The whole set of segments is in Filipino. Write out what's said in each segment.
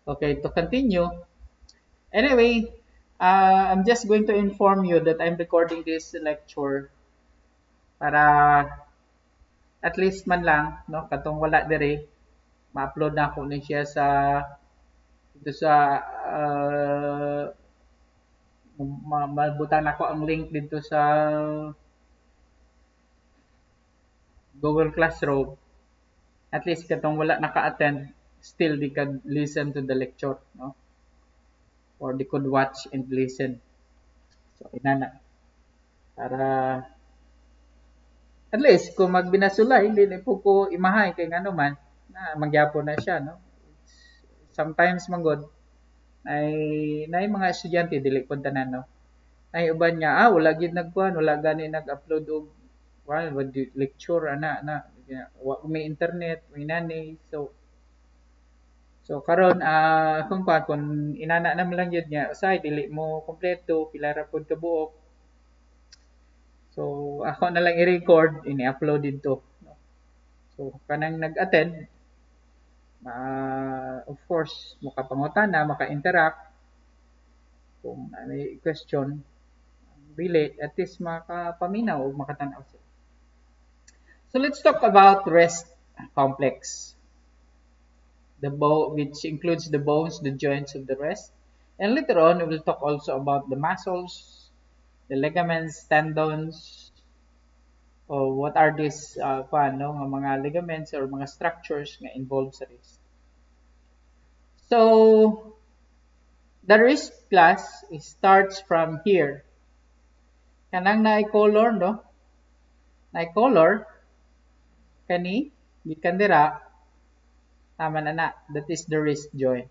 Okay, to continue. Anyway, I'm just going to inform you that I'm recording this lecture para at least man lang, no, katong wala dire, ma-upload na ako ni siya sa dito sa uh, mabutan ako ang link dito sa Google Classroom. At least katong wala naka-attend, still they can listen to the lecture, no? Or they could watch and listen. So, inana. Para at least kung magbinasulay, dili po ko imahay kay ngano man na magyapon na siya, no? Sometimes manggod ay mga estudyante dili pud tanan, no? Ay uban niya wala gid nagkuan, wala gani nag-upload og lecture ana wa may internet, may nani. So karon kung inana na lang yun niya usay dili mo kompleto pila ra pud ka buok. So ako na lang i-record, ini-upload dito. So kanang nag-attend, of course makapangutana, maka-interact kung may question, dili at least makapaminaw o makatanaw siya. So let's talk about rest complex. Which includes the bones, the joints of the rest. And later on, we will talk also about the muscles, the ligaments, tendons, or what are these mga ligaments or mga structures nga involved sa wrist. So, the wrist class starts from here. Kanang na-color, no? Na-color, kani, gikan dira, tama na. That is the wrist joint.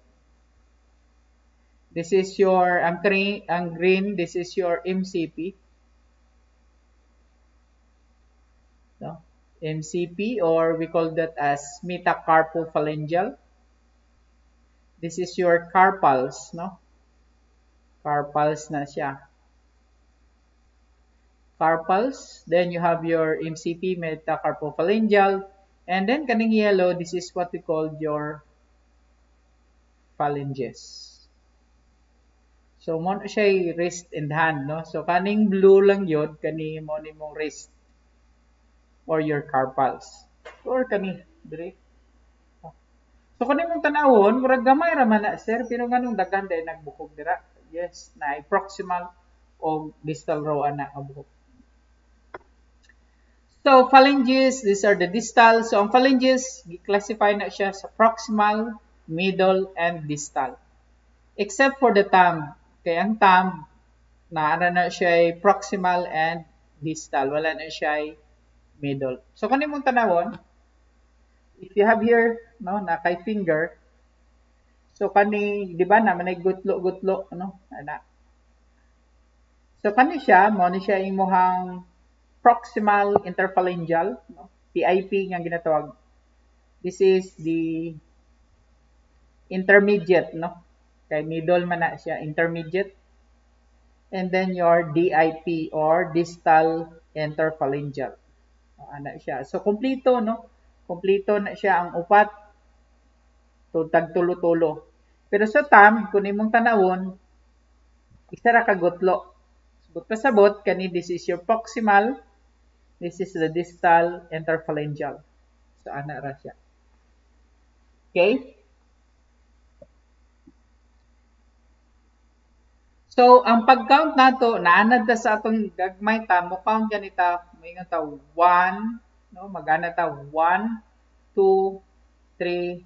This is your, ang green, this is your MCP. No? MCP, or we call that as metacarpophalangeal. This is your carpals, no? Carpals na siya. Carpals, then you have your MCP, metacarpophalangeal, and then kaning yellow, this is what we call your phalanges. So mo siya wrist and hand, no? So kaning blue lang yun, kani mo ni mong wrist or your carpals. Or kani dire. So kani mong tanawon, murag gamay ra man na sir, pero nganong daghan day nagbukog dira. Yes, na proximal o distal row ana ang buhok. So phalanges, these are the distal. So ang phalanges, gi-classify na siya sa proximal, middle, and distal. Except for the thumb. Kaya ang thumb, na siya proximal and distal. Wala na siya middle. So kani mong tanawon, if you have here, no, na kay finger, so kani, di ba, na manay gutlo, ano, ana. So kani siya, mo ni siya imuhang proximal interphalangeal, no? PIP nga ginatawag. This is the intermediate, no? Kay middle man na siya, intermediate. And then your DIP or distal interphalangeal. Ana siya. So kompleto, no? Kompleto na siya ang upat. So tagtulo-tulo. Pero sa thumb, kung imong tanawon, isa ra ka gutlo. But pasabot kani, this is your proximal. This is the distal interphalangeal. So, ana ra siya. Okay? So, ang pag-count nato, naanad na sa atong gagmay ta, mo count ganita, may nga ta 1, no? Magana ta 1, 2, 3,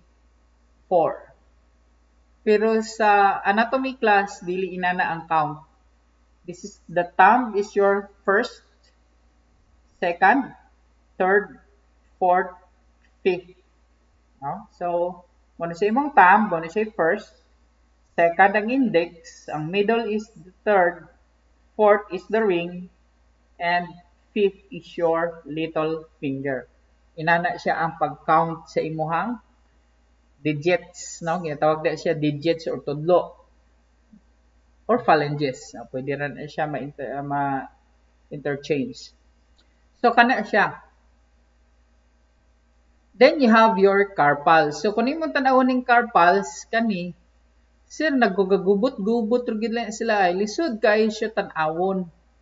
4. Pero sa anatomy class, dili inana ang count. This is, the thumb is your first, second, third, fourth, fifth. No? So, muna siya imong thumb, muna siya first, second ang index, ang middle is the third, fourth is the ring, and fifth is your little finger. Inana siya ang pag-count sa imuhang digits, no? Ginatawag na siya digits or tudlo or phalanges. Pwede rin siya ma-interchange. So, kana siya. Then, you have your carpals. So, kung imong tanawon ng carpals, kani, Sir, nagugagubot-gubot rin sila ay lisod kayo siya tan-awon.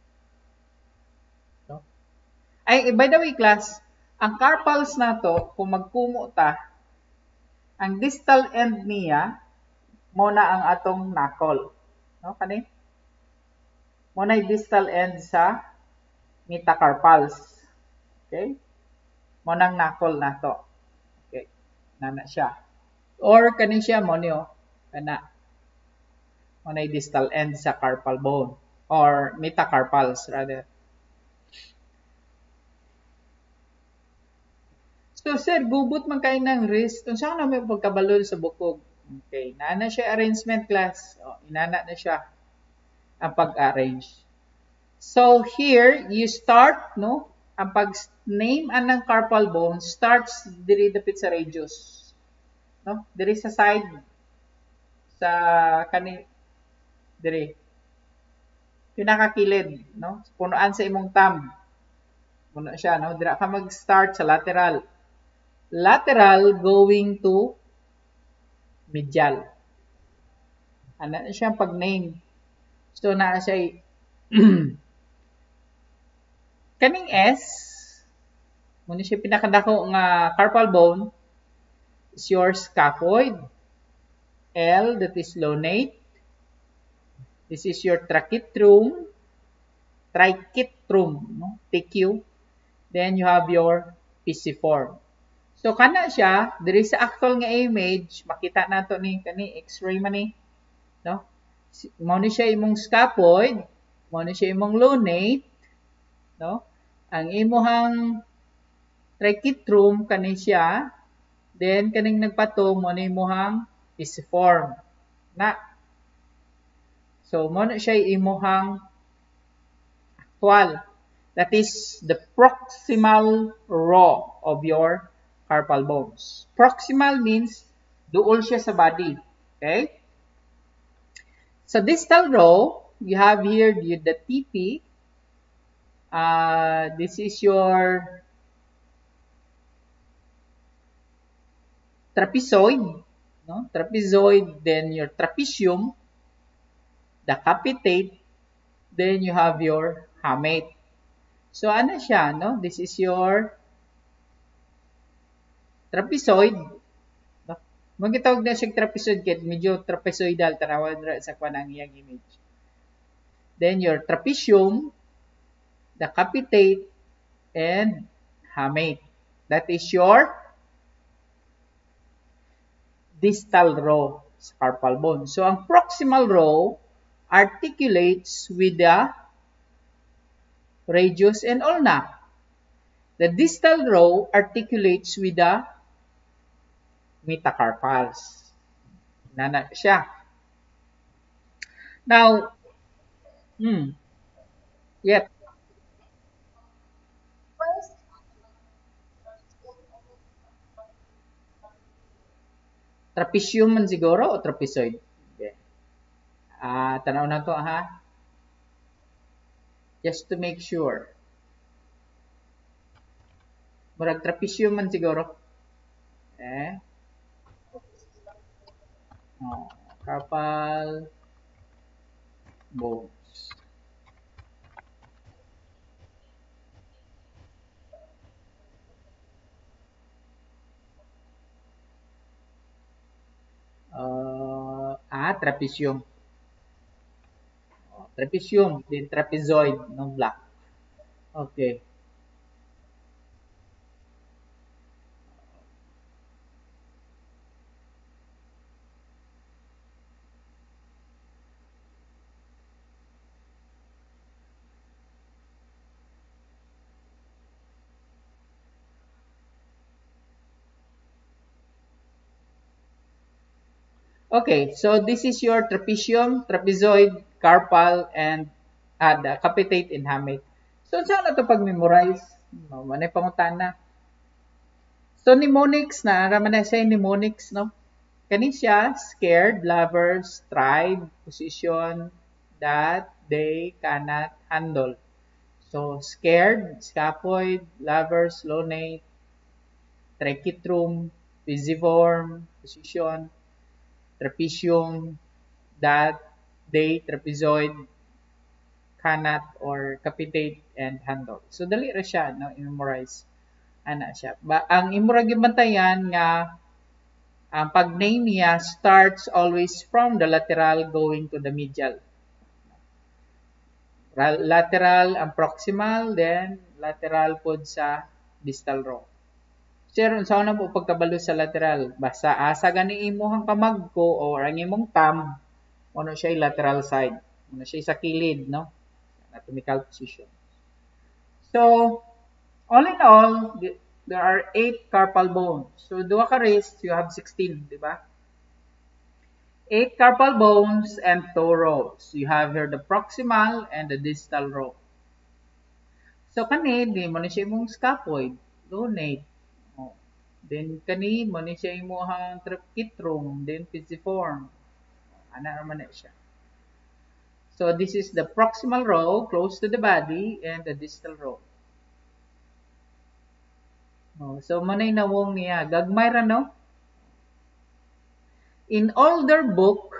No? Ay, by the way, class, ang carpals na to, kung magkumo ta, ang distal end niya, muna ang atong knuckle. No, kani? Muna yung distal end sa metacarpals. Okay? Muna ang knuckle na to. Okay. Nana siya. Or kani siya mo niyo, kana. Muna yung distal end sa carpal bone. Or metacarpals rather. So, sir, gubot man kayo ng wrist. Kung saan namin pagkabalon sa bukog. Okay. Nana siya arrangement class. O, inana na siya ang pag-arrange. So, here, you start, no? Ang pag-name anang carpal bone starts diri dapit sa radius. No? Diri sa side. Sa kani diri. Pinakakilid, no? Punuan sa imong thumb. Puno siya, no? Dira ka mag-start sa lateral. Lateral going to medial. Ano siya pag-name. So, na siya kaning S, muna siya pinakadako nga carpal bone, is your scaphoid. L, that is lunate. This is your trachitrum. No? TQ. Then, you have your pisiform. So, kana siya, diri sa actual nga image, makita nato ni kani x-ray man ni, no? Mao ni siya imong scaphoid, mao ni siya imong lunate, no? Ang imuhang trachitrum kani siya, then kaning nagpatong mao ni imuhang pisiform. Na. So, mao na siya imuhang actual. That is the proximal row of your carpal bones. Proximal means duol siya sa body. Okay? Sa distal row, you have here the TP. This is your trapezoid. No? Trapezoid, then your trapezium, the capitate, then you have your hamate. So, ano siya, no? This is your trapezoid. No? Magitawag na siya trapezoid kaya medyo trapezoidal tanawan sa kwanang iyang image. Then your trapezium, the capitate, and hamate. That is your distal row sa carpal bone. So, ang proximal row articulates with the radius and ulna. The distal row articulates with the metacarpals. Nana siya. Now, yep. Trapezium man siguro o trapezoid? Okay. Tanaw na to ha. Just to make sure. Murag trapezium man siguro. Carpal bones. Trapezium. Trapezium, then trapezoid, no black. Okay. Okay, so this is your trapezium, trapezoid, carpal, and the capitate and hamate. So, saan na ito pag-memorize? Manay pangutana. So, mnemonics na, raman na siya mnemonics, no? Kani siya, scared, lovers, tried, position, that they cannot handle. So, scared, scaphoid, lovers, lunate, trachitrum, pisiform, position, trapezium, that they trapezoid cannot or capitate and handle. So dali ra siya no i-memorize ana siya. Ang imo ra gibantayan nga ang pag-name niya starts always from the lateral going to the medial. Lateral ang proximal, then lateral pod sa distal row. Sir, unsa na mo pagkabalo sa lateral? Basta asa gani imong kamagko or ang imong thumb, ano siya lateral side. Ano siya sa kilid, no? Anatomical position. So, all in all, there are 8 carpal bones. So, duha ka wrist, you have 16, di ba? 8 carpal bones and toe rows. You have here the proximal and the distal row. So, kani, di mo na siya imong scaphoid, lunate. Oh. Then, kani, mo na siya imong tracheotomy, then pisiform. Ana naman na siya. So, this is the proximal row, close to the body, and the distal row. Oh, so, manay nawong niya. Gagmay ra, no? In older book,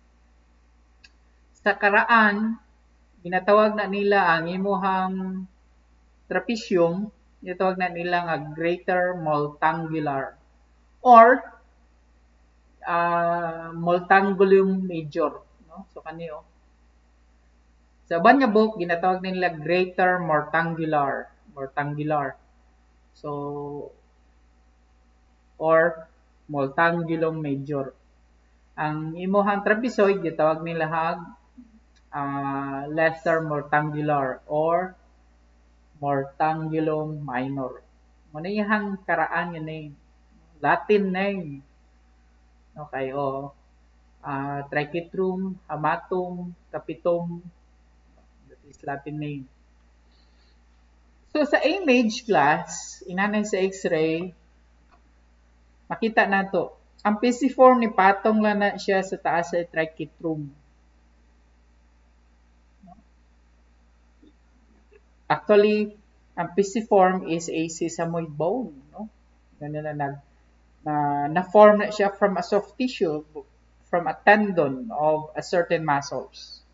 sa karaan, ginatawag na nila ang imuhang trapezium, ginatawag na nila nga greater multangular or multangulum major. No? So, kaniyo. Sa banya book, ginatawag nila greater multangular. So, or multangulum major. Ang imuhang trapezoid, ginatawag nila lesser multangular or multangulum minor. Muna yung karaan yun name. Latin name. Okay, o. Trichitrum, hamatum, capitum. That is Latin name. So, sa image class, inanay sa x-ray, makita na to. Ang pisiform ni patong lang na siya sa taas sa trichitrum. Actually, ang pisiform is a sesamoid bone, no? Ganun na-form na siya from a soft tissue, from a tendon of a certain muscles.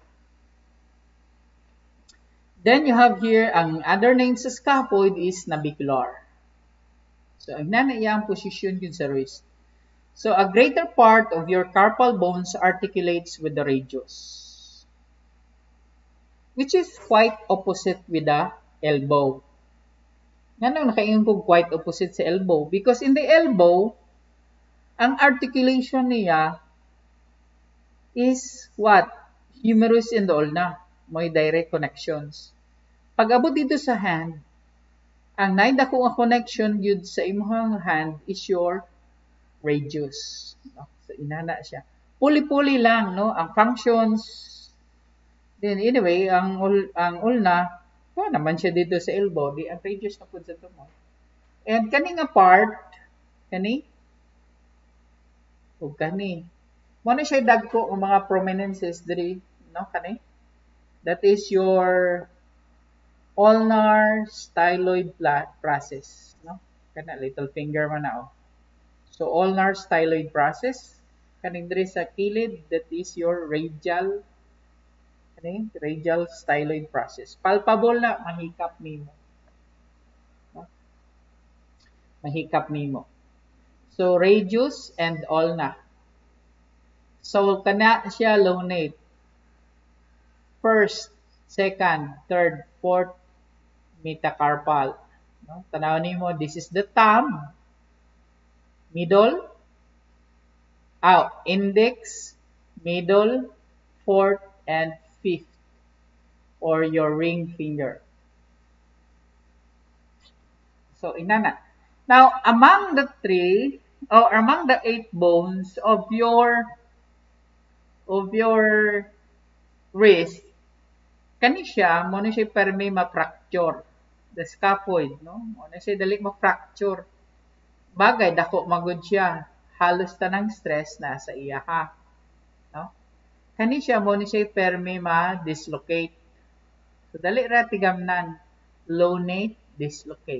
Then you have here, ang other name sa scaphoid is navicular. So, ang nanayang position yun sa wrist. So, a greater part of your carpal bones articulates with the radius, which is quite opposite with the elbow. Nga nakaingon ko quite opposite sa elbow because in the elbow, ang articulation niya is what? Humerus and ulna. May direct connections. Pag abot dito sa hand, ang naidako nga connection yun sa imong hand is your radius. No? So, inana siya. Puli-puli lang, no? Ang functions. Then, anyway, ang ulna, naman siya dito sa elbow. Di, ang radius na po sa tumor. And kani nga part, kani? O kani. Muna siya dagko ang mga prominences diri, no? Kani? That is your ulnar styloid process, no? Kana, little finger man na, oh. So, ulnar styloid process. Kaning diri sa kilid, that is your radial styloid process. Palpable na, mahikap nimo. No? Mahikap nimo. So, radius and ulna. So, kana siya lunate. First, second, third, fourth, metacarpal. No? Tanaw nimo, this is the thumb. Middle, index, middle, fourth, and fifth, or your ring finger. So, inana. Now, among the 8 bones of your wrist, kani siya, mo na siya permi ma-fracture. The scaphoid, no? Mo na siya dali ma-fracture. Bagay, dako magod siya. Halos tanang stress na sa iya ha. No? Kani siya mo ni siya permi ma-dislocate. So, dali ra tigamnan. Lunate, dislocate.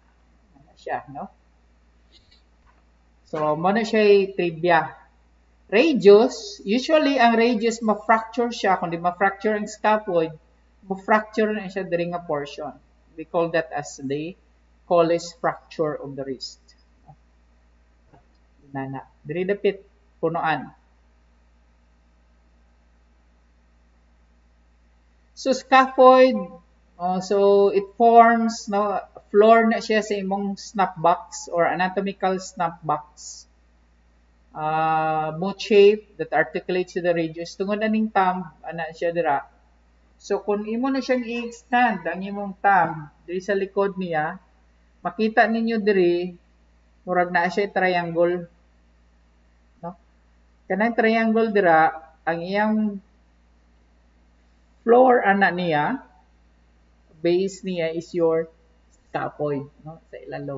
Ano siya, no? So, mo na siya trivia. Radius, usually ang radius ma-fracture siya, kundi ma-fracture ang scaphoid, ma-fracture na siya diri nga portion. We call that as the Colles fracture of the wrist. Nana, diri dapit punuan. So scaphoid, so it forms no floor na siya sa imong snapbox or anatomical snapbox. Both shape that articulates to the radius. Tungod aning thumb, ana siya dira. So kung imo na siyang i-extend ang imong thumb diri sa likod niya, makita ninyo diri murag na siya triangle. No? Kanang triangle dira, ang iyang floor ana niya, base niya is your scaphoid, no? Sa ilalom.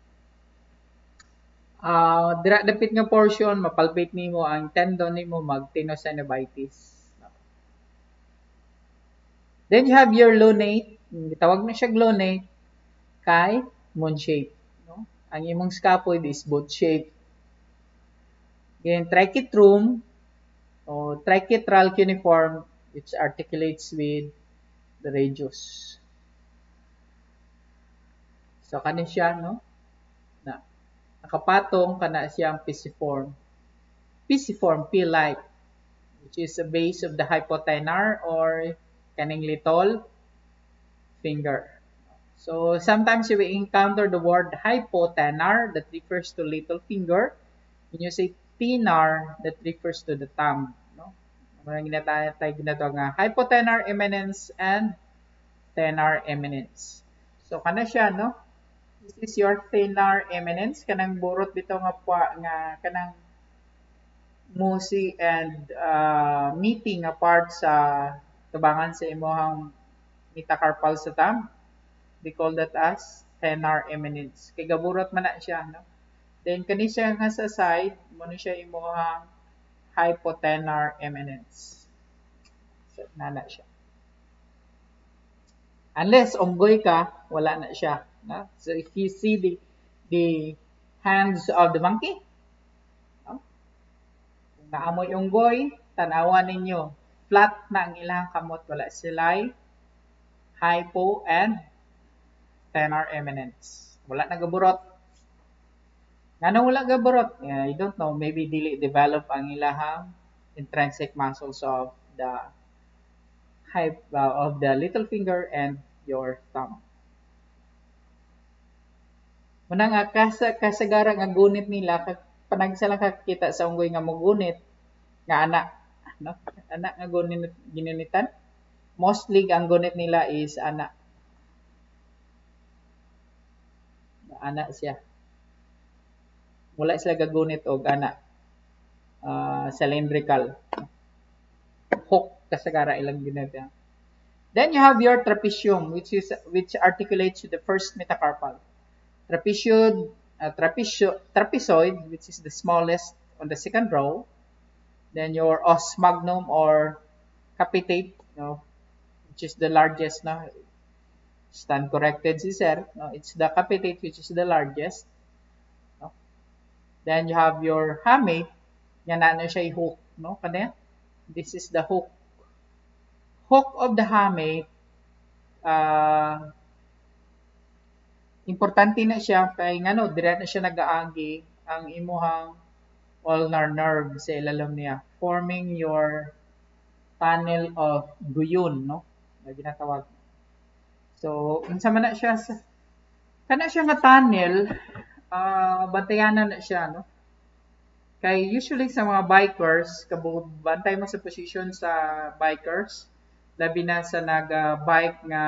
Dira dapit nga portion mapalpate nimo ang tendon nimo mag-tenosynovitis. Then you have your lunate, gitawag na siya lunate kay moon shape, no? Ang imong scaphoid is both shape. Then trichitrum o trichitral cuneiform which articulates with the radius. So kani siya, no? Nakapatong kana siyang pisiform. Pisiform, pea-like, which is the base of the hypotenar or kaning little finger. So sometimes you will encounter the word hypotenar that refers to little finger. When you say tenar, that refers to the thumb. No? Ginatawag nga hypotenar eminence and tenar eminence. So kana siya, no? This is your tenar eminence, kanang burot bitaw nga pa nga kanang musi and meeting nga part sa tubangan sa imong metacarpal sa thumb. We call that as tenar eminence. Kay gaburot man na siya, no? Then kani siya nga sa side, mo siya imong hypotenar eminence. So nana siya. Unless unggoy ka, wala na siya. No? So if you see the hands of the monkey, no? Kung naamoy unggoy, tanawan ninyo, flat na ang ilang kamot, wala sila'y hypo and tenar eminence. Wala na gaburot. Nga wala gaburot? Yeah, I don't know, maybe dili develop ang ilahang intrinsic muscles of the little finger and your thumb. Muna nga kasagara nga gunit nila panagsa lang kakita sa unggoy nga mogunit nga anak, no? Anak nga ginunitan. Mostly ang gunit nila is anak. Anak siya. Wala sila gagunit og anak. Cylindrical. Hook kasagara ilang gunit. Then you have your trapezium which articulates to the first metacarpal. Trapezoid, which is the smallest on the second row. Then your os magnum or capitate, no, which is the largest. No, stand corrected si sir. No, it's the capitate which is the largest. No? Then you have your hamate. Yan na siya hook. No, kanya? This is the hook. Hook of the hamate. Importante na siya kay ngano dire na siya nagaagi ang imuhang ulnar nerve sa ilalom niya, forming your tunnel of Guyon, no? Na ginatawag. So, unsa man na siya kana siya nga tunnel, bantayanan na siya, no? Kay usually sa mga bikers, bantay mo sa position sa bikers, labi na sa nag-bike nga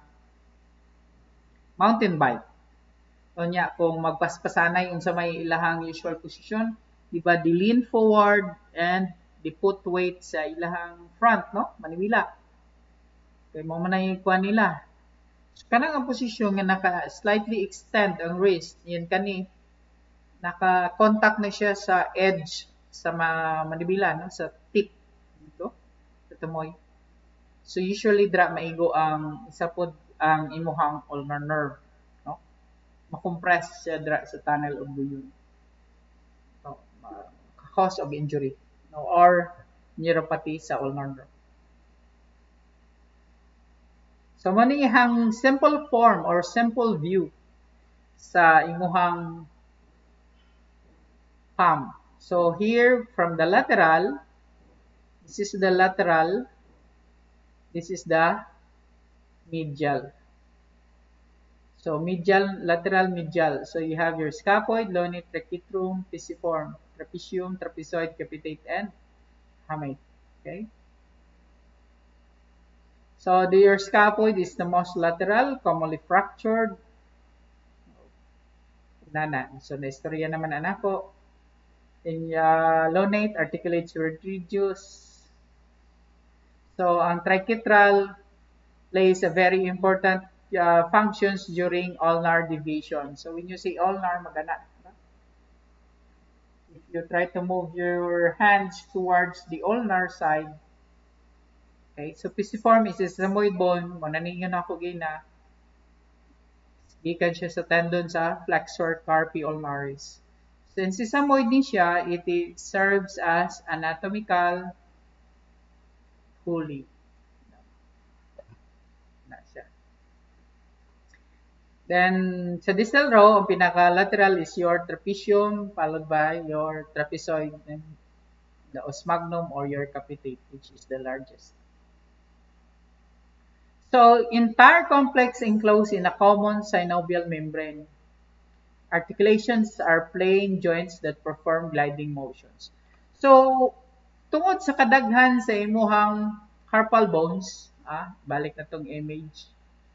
mountain bike. O niya, kung magpaspasanay unsa may ilahang usual position, diba, di lean forward and di put weight sa ilahang front, no? Manibila. Kaya mo manay kuha nila. So, kanang ang posisyon nga naka slightly extend ang wrist, yan kani, naka-contact na siya sa edge sa manibila, no? Sa tip dito, sa tumoy. So usually dra maigo ang isa pod ang imuhang ulnar nerve, no? Makompress siya dra sa tunnel of Guyon. So, cause of injury. no, or neuropathy sa ulnar nerve. So mani hang simple form or simple view sa imuhang palm. So here from the lateral, this is the lateral, this is the medial. So medial, lateral, medial. So you have your scaphoid, lunate, trachea,trum, pisiform, trapezium, trapezoid, capitate, and hamate. Okay. So your scaphoid is the most lateral, commonly fractured. Nana. So naistorya naman anak ko. In lunate, articulates reduce. So ang triquetral plays a very important functions during ulnar deviation. So when you say ulnar, magana. If you try to move your hands towards the ulnar side, okay, so pisiform is a sesamoid bone, mananinyo na ako gina, gikan siya sa tendon sa flexor carpi ulnaris. Since sesamoid ni siya, it serves as anatomical pulley. Then, sa distal row, ang pinaka-lateral is your trapezium, followed by your trapezoid, and the os magnum or your capitate, which is the largest. So, entire complex enclosed in a common synovial membrane. Articulations are plain joints that perform gliding motions. So, tungod sa kadaghan sa imuhang carpal bones, balik na tong image,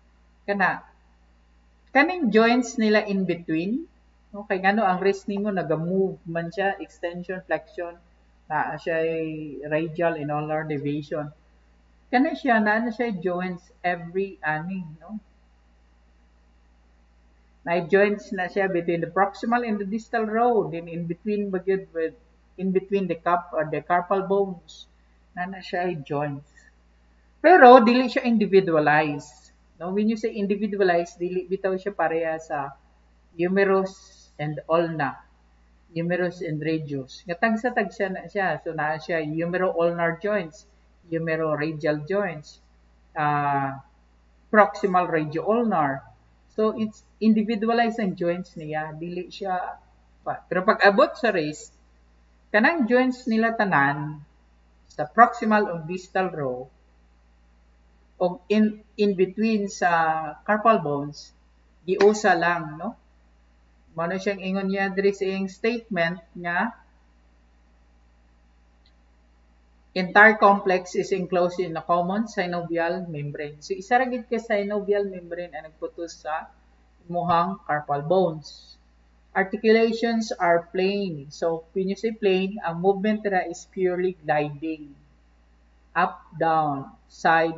kaning joints nila in between, okay, ngano ang wrist nimo naga-move man siya, extension, flexion, na siya radial and ulnar deviation. Kana siya na siya joints every ani, no? Na joints na siya between the proximal and the distal row, then in between bagid with in between the cup or the carpal bones, na siya joints. Pero dili siya individualized. No, when you say individualized, dili bitaw siya pareha sa humerus and ulna, humerus and radius. Tagsa na siya. So, na siya humero-ulnar joints, humero-radial joints, proximal radio-ulnar. So, it's individualized ang joints niya. Dili siya pa. Pero pag abot sa wrist, kanang joints nila tanan sa proximal o distal row, o in between sa carpal bones, giusa lang, no? Mano siyang ingon niya diri sa iyang statement nga entire complex is enclosed in a common synovial membrane. So isa ra gid ka synovial membrane ang nagputos sa imuhang carpal bones. Articulations are plain. So when you say plain, ang movement ra is purely gliding. Up, down, side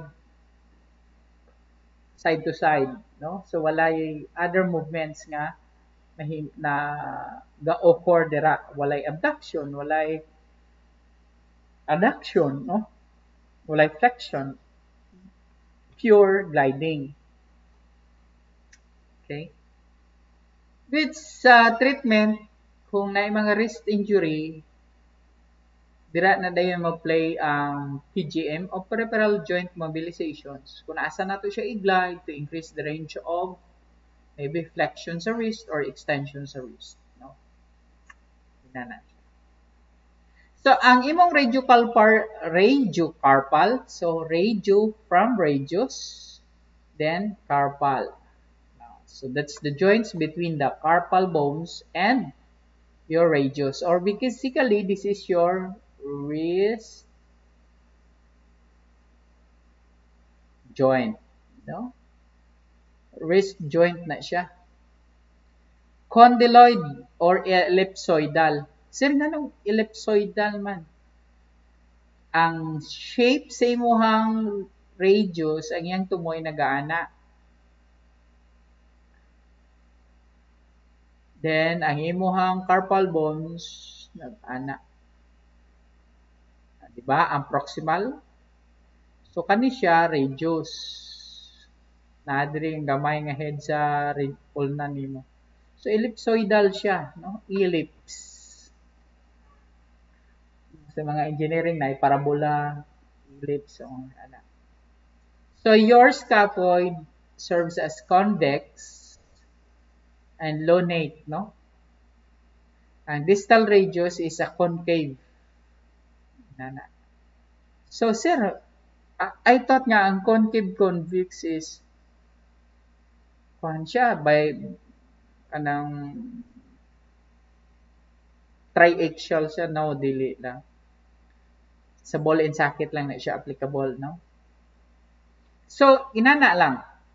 to side, no? So walay other movements nga na ga-occur dira, walay abduction, walay adduction, no? Walay flexion, pure gliding. Okay? With treatment, kung na mga wrist injury, dira na dayon mag-play ang PGM o peripheral joint mobilizations. Kung asa nato siya i-glide to increase the range of maybe flexion sa wrist or extension sa wrist, no? Inana. So ang imong radiocarpal, so radio from radius, then carpal. So that's the joints between the carpal bones and your radius, or basically this is your wrist joint, no? Wrist joint na siya. Condyloid or ellipsoidal. Sir, nanong ellipsoidal man? Ang shape sa imuhang radius, ang iyang tumoy nagaana. Then, ang imuhang carpal bones, nag-ana. Diba? Ang proximal. So, kani siya, radius. Nadiri ang gamay nga head sa ulna nimo. So, ellipsoidal siya, no? Ellipse. Sa mga engineering na parabola, ellipse, o ana. So your scaphoid serves as convex and lunate, no? And distal radius is a concave. Nana. So sir, I thought nga ang concave convex is kuan siya by anang triaxial siya, no, dili lang. Sa ball and socket lang na siya applicable, no? So, inana lang.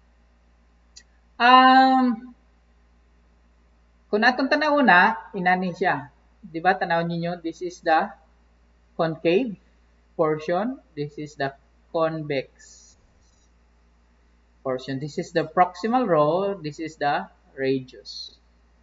Kung atong tanaw na, inani siya. Di ba, tanaw ninyo, this is the concave portion. This is the convex portion. This is the proximal row. This is the radius.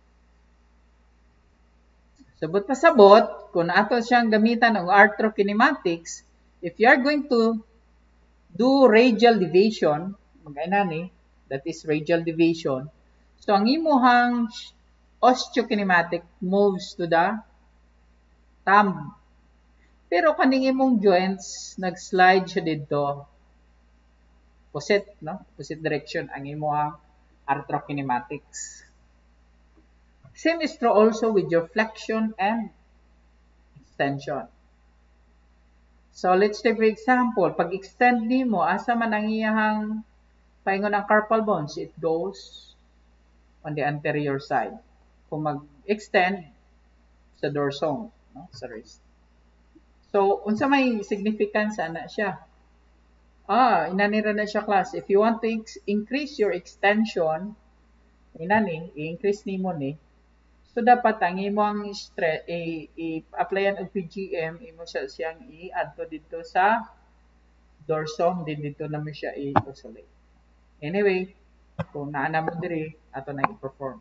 Sabot pa sabot, kung ato siyang gamitan ng arthrokinematics, if you are going to do radial deviation, mag-ainani, that is radial deviation. So, ang imuhang osteokinematic moves to the thumb. Pero kaning imong joints, nag-slide siya dito. Opposite, no? Opposite direction ang imuhang arthrokinematics. Same is true also with your flexion and extension. So, let's take for example, pag extend nimo, asa man ang iyahang paingon ng carpal bones, it goes on the anterior side. Kung mag-extend sa dorsum, no, sa wrist. So, unsa may significance ana siya? Inanira na siya class. If you want to increase your extension, inani, i-increase nimo ni. So, dapat ang imong i-applyan og PGM, imo siyang i-add to dito sa dorsum, din dito naman siya i-isolate. Anyway, kung naana mo diri, ato na i-perform.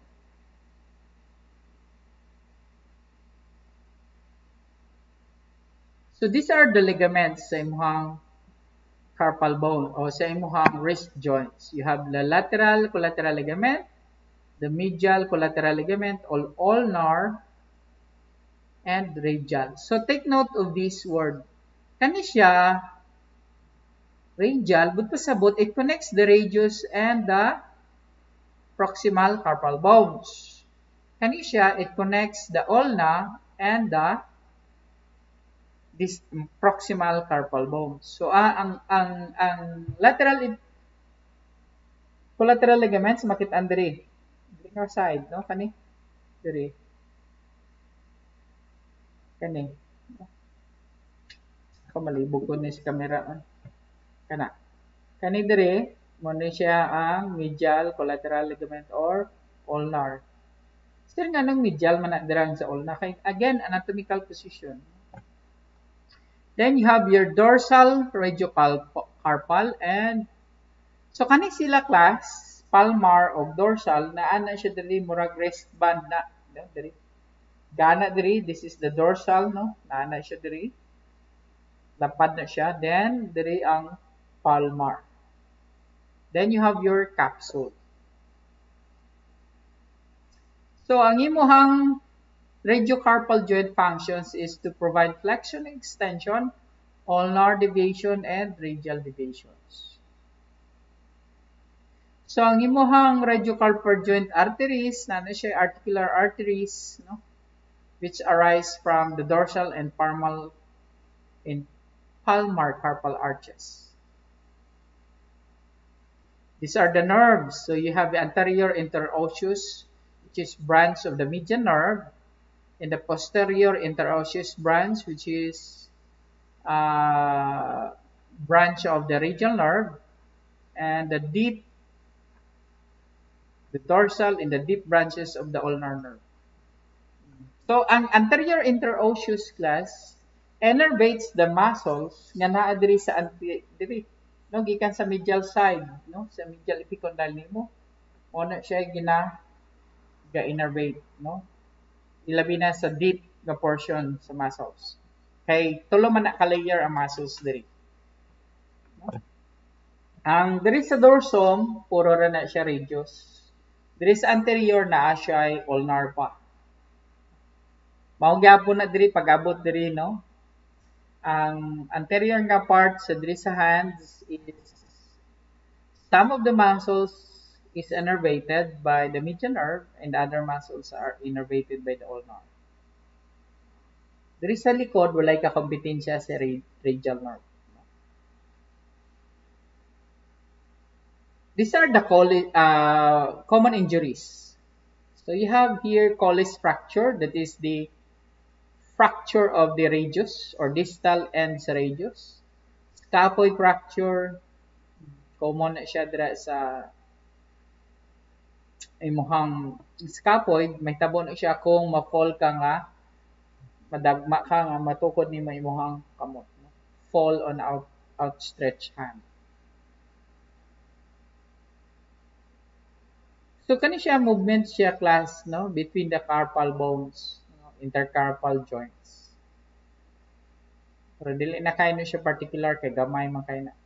So, these are the ligaments sa imong carpal bone o sa imong wrist joints. You have the lateral collateral ligament, the medial collateral ligament, ulnar, and radial. So, take note of this word. Kani siya radial, but pasabot, it connects the radius and the proximal carpal bones. Kani siya, it connects the ulna and the this proximal carpal bones. So, ang lateral collateral ligaments makit-an diri nga side, no, kani diri kani ako malibog ko ni sa camera kani diri mo ni siya ang medial collateral ligament or ulnar. Sir nga nang medial man na dirang sa ulna kay again anatomical position. Then you have your dorsal radiocarpal and so kani sila class palmar o dorsal na ana siya diri murag wristband na diri gana diri, this is the dorsal, no, na ana siya diri lapad na siya, then diri ang palmar, then you have your capsule. So ang imuhang radiocarpal joint functions is to provide flexion and extension, ulnar deviation, and radial deviations. So, ang imuhang radiocarpal joint arteries, nana siya articular arteries, no, which arise from the dorsal and palmar carpal arches. These are the nerves. So, you have the anterior interosseous, which is branch of the median nerve, and the posterior interosseous branch, which is branch of the radial nerve, and the dorsal and the deep branches of the ulnar nerve. So, ang anterior interosseous class innervates the muscles nga naa diri sa diri, no, gikan sa medial side, no, sa medial epicondyle nimo. Una siya ga-innervate, no. Ilabi na sa deep nga portion sa muscles. Kay tulo man na ka-layer ang muscles diri. No? Ang diri sa dorsum, puro ra na siya radius. Diri sa anterior na siya ulnar pa. Mao gyapon na diri pag-abot diri, no, Ang anterior nga part sa diri sa hands is some of the muscles is innervated by the median nerve and other muscles are innervated by the ulnar. Diri sa likod walay kakompetensya sa radial nerve. These are the common injuries. So you have here Colles fracture, that is the fracture of the radius or distal ends radius. Scaphoid fracture, common na siya dira sa imuhang scaphoid, may tabo na siya kung ma-fall ka nga, madagma ka nga, matukod ni may imuhang kamot. Fall on outstretched hand. So kani siya movement siya class between the carpal bones, intercarpal joints. Pero dili na kay no siya particular kay gamay man kay na.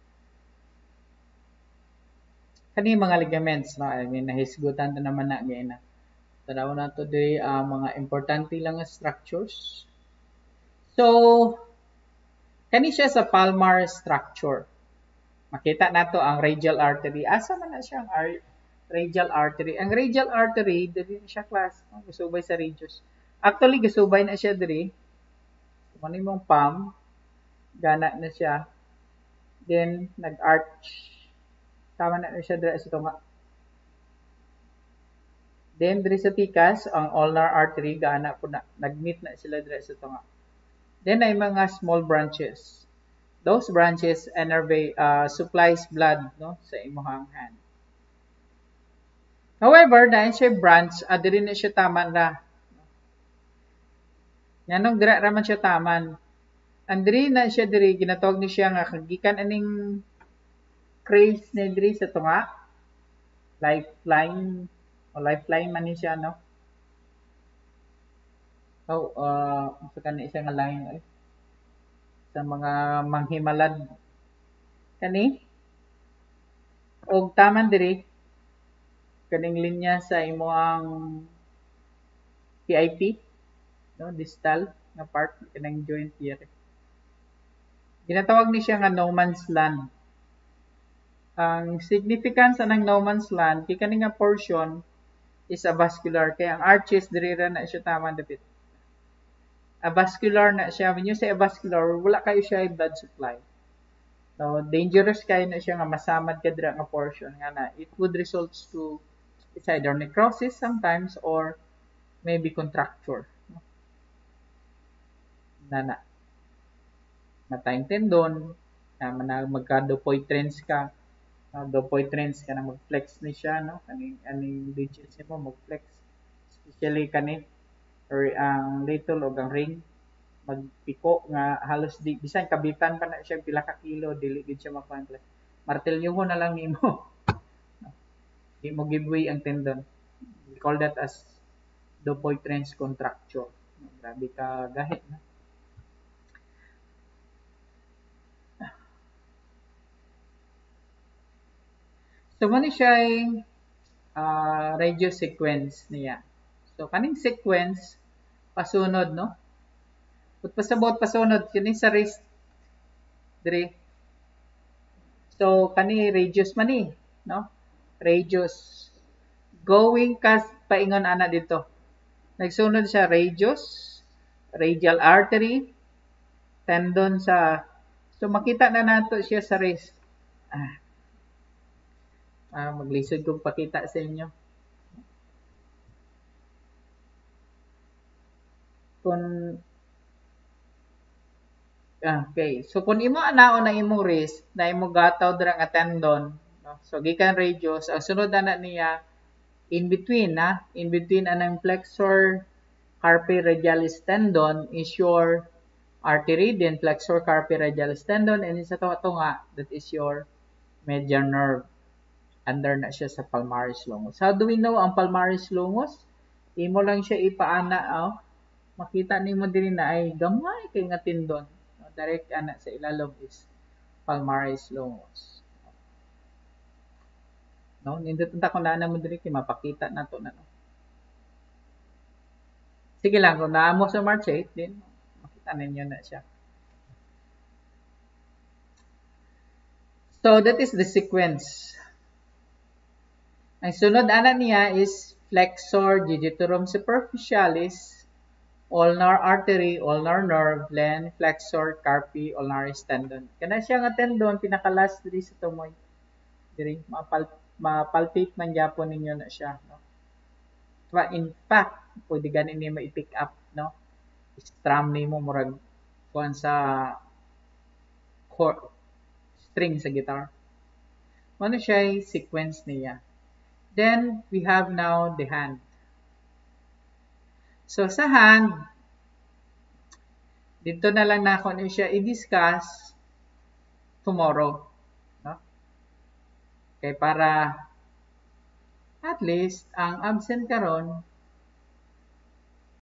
Kani mga ligaments I mean nahisgutan ta naman na gyud na. Tanaw na to day mga importante lang nga structures. So kani siya sa palmar structure. Makita nato ang radial artery. Asa man na siya ang radial artery. Ang radial artery, dili na siya class. Gasubay sa radius. Actually, gasubay na siya diri. Kung ano mong palm, gana na siya. Then, nag-arch. Tama na siya diri sa tunga. Then, diri sa tikas, ang ulnar artery, gana po na. Nag-meet na sila diri sa tunga. Then, ay mga small branches. Those branches supplies blood sa imuhang hand. However, dahil siya branch, diri na siya taman ra. Yanong dira raman siya taman. Ang diri na siya diri, ginatawag ni siya nga kagikan aning craze na diri sa tunga. Lifeline man ni siya, no? So, sa kani siya nga line sa mga manghimalad. Kani? Og taman diri, kaning linya sa imuang PIP, distal na part kanang joint here. Ginatawag ni siya nga no man's land. Ang significance ng no man's land kay kani nga portion is avascular kay ang arches diri ra na siya tama dapit. Avascular na siya. When you say avascular, wala kayo siya blood supply. So dangerous kayo na siya nga masamad ka dira nga portion nga na it would result to it's either necrosis sometimes or maybe contracture. Na matayong tendon, na magka-dopoid trends ka, dopoid trends ka na mag-flex ni siya, no? Aning digits mo mag-flex. Especially kani or ang little o ang ring magpiko nga halos bisan kabitan pa na siya pila ka kilo dili gid siya makuha. Martilyo mo na lang nimo. Di mo give way ang tendon. We call that as dopoid trends contracture. Grabe ka gahit na. So, muna siya ay radio sequence niya. So, kaning sequence, pasunod, no? Pasabot pasunod, kini sa wrist, diri. So, kani radius man ni, no? Radius. Going kas paingon ana dito. Nagsunod siya radius, radial artery, tendon sa so makita na nato siya sa wrist. Maglisod kong pakita sa inyo. Okay. So kung imo anaon na imong wrist na imo gataw dira nga tendon, no? So gikan radius, ang sunod ana niya in between anang flexor carpi radialis tendon is your artery, then flexor carpi radialis tendon, and sa tunga that is your median nerve. Under na siya sa palmaris longus. How do we know ang palmaris longus? Imo lang siya ipaana, makita nimo diri na ay gamay kay nga tendon. Direct ana sa ilalom is palmaris longus. No, nindot unta ko na mo diri kay mapakita nato na, no. Sige lang kung naamo sa March 8 din makita ninyo na siya. So that is the sequence. Ang sunod ana niya is flexor digitorum superficialis, ulnar artery, ulnar nerve, then flexor carpi, ulnaris tendon. Kana siya nga tendon pinaka-last diri sa tumoy. Diri mapalpate man gyapon ninyo na siya, no. In fact, pwede ganin ni ma-pick up, no. Strum nimo murag kuan sa chord, string sa guitar. Ano siya sequence niya. Then we have now the hand. So sa hand, dito na lang na ako siya i-discuss tomorrow. No? Okay, para at least ang absent karon